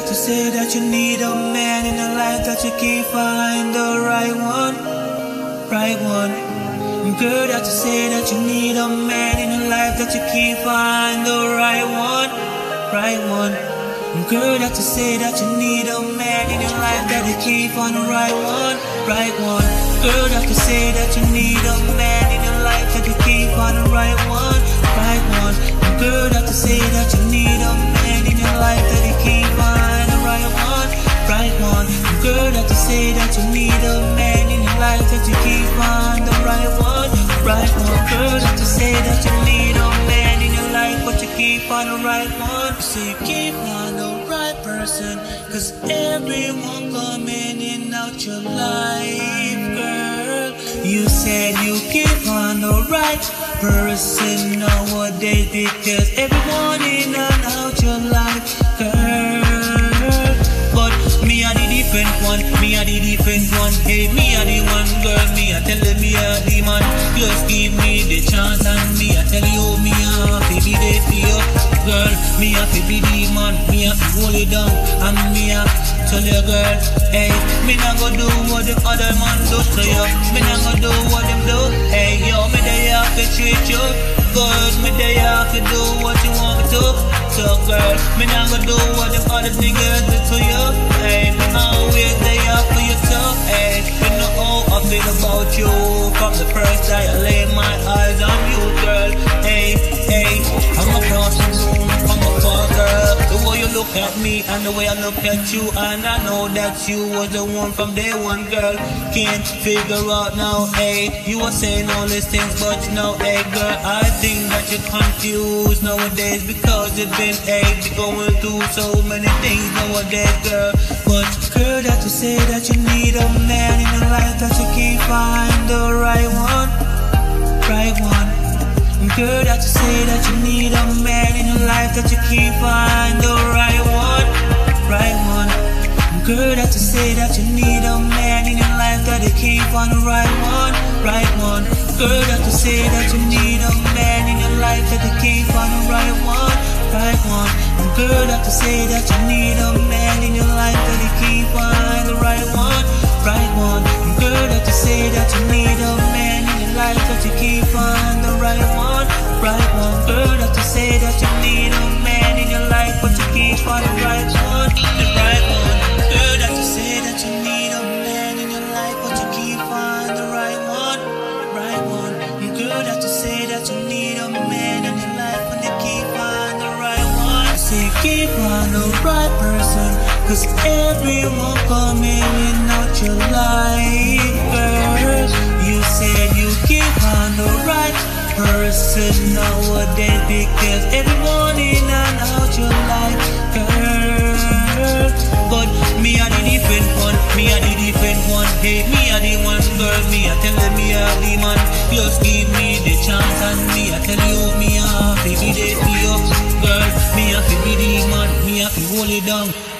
that to say that you need a man in your life, that you can't find the right one, right one. Girl, that to say that you need a man in your life, that you can't find the right one, right one. Girl, that to say that you need a man in your life, that you can't find the right one, right one. Girl, that to say that you need a man in your life, that you can't find the right one, right one. Girl, that to say that you need a man in your life, that you can't find the right one, right one. Girl, that to say that you need a man in your life, that you can't find the right one, right one. Girl, that to say that you need a man in your life, but you can't find the right one. So you can't find the right person, cause everyone coming in out your life, girl. You said you can't find the right person nowadays, because everyone in and out your life, girl. But me a the different one, me a the different one. Hey, me a the one, girl, me a tell them me a the man. Just give me the chance and me a tell you me a fi be there for you, girl. Me a fi be the man, me a fi hold it down, and me a tell you, girl, hey, me not go do what the other man do to you. Me not go do what them do. Hey, yo, me there to treat you good. Me there to do what you want me to. So, girl, me not go do what them other niggas do to you. Hey, me always there for you too. Hey, you know how I feel about you from the first day I lay my eyes on you, girl. Hey, hey, I'm across the room from afar, girl. The way you look at me and the way I look at you, and I know that you was the one from day one, girl. Can't figure out now, hey, you were saying all these things, but you know, hey, girl, I think that you're confused nowadays, because you've been, hey, going through so many things nowadays, girl. But girl, that you say that you need a man in your life, that you can't find the right one, right one. Girl, that you say that you need a man in your life, that you can't find the right one, right one. Girl, that you say that you need a man in your life, that you can't find the right one, right one. Girl, that you say that you need a man in your life, that you can't find the right one, right one. Girl, that you say that you need a man in your life, that you can't find the right one, right one. Girl, that you say that you need a man in your life, that you can't find the right one, right one. Girl, that you say that you need a man in your life, but you can't find the right one, the right one. Girl, that you say that you need a man in your life, but you can't find the right one, right one. Girl, that you say that you need a man in your life, but you can't find the right one. I say you can't find the right person, cause everyone coming in out your life, girl. You said you can't find the right person nowadays, because everyone in and out your life, girl. But me a the different one, me a the different one. Hey, me a the one, girl, me a tell them me a the man. Just give me the chance and me a tell you me a fi be there for you, girl. Me a fi be the man, me a fi hold it down.